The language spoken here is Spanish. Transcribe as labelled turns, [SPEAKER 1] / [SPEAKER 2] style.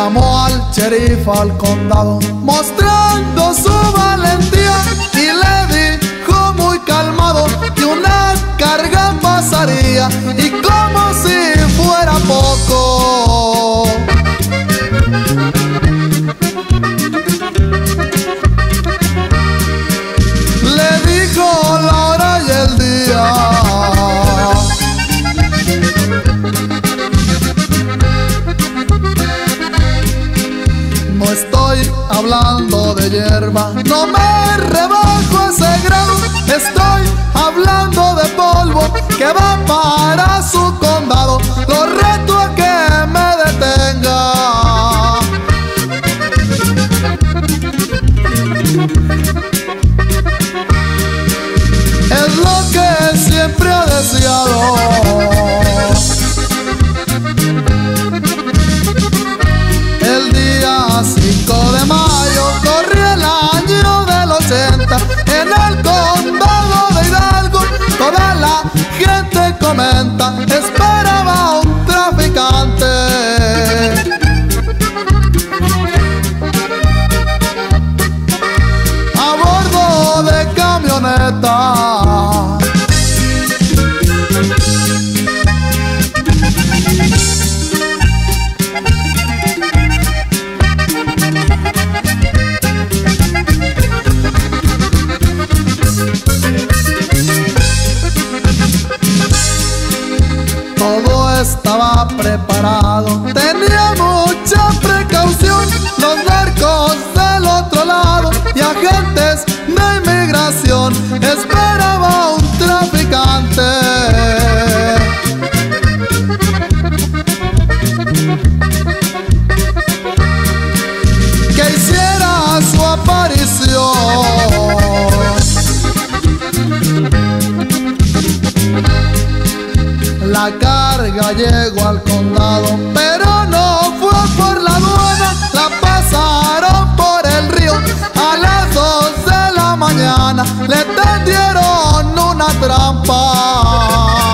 [SPEAKER 1] Llamó al sheriff al condado mostrando su valentía y le dijo muy calmado que una carga pasaría, y como si fuera poco le dijo la hora y el día. No estoy hablando de hierba, no me rebajo ese grado. Estoy hablando de polvo que va para su condado. Lo reto a que me detenga. Es lo que siempre he deseado. El día 5 de mayo corrí el año del 80 en el condado de Hidalgo. Toda la gente comenta, esperaba un traficante. A bordo de camioneta. Todo estaba preparado, tenía mucha precaución. Los narcos del otro lado y agentes de inmigración. Esperaba un traficante. Que hiciera su aparición. La carga llegó al condado, pero no fue por la aduana. La pasaron por el río a las 2 de la mañana. Le tendieron una trampa.